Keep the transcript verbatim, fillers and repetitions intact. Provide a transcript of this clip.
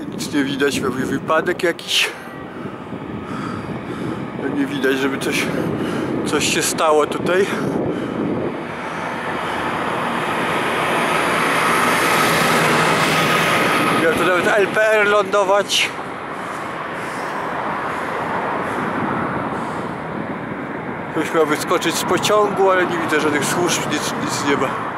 Nic nie widać, pewnie wypadek jakiś. No nie widać, żeby coś, coś się stało tutaj. Miał tu nawet L P R lądować. Ktoś miał wyskoczyć z pociągu, ale nie widzę żadnych służb, nic, nic nie ma.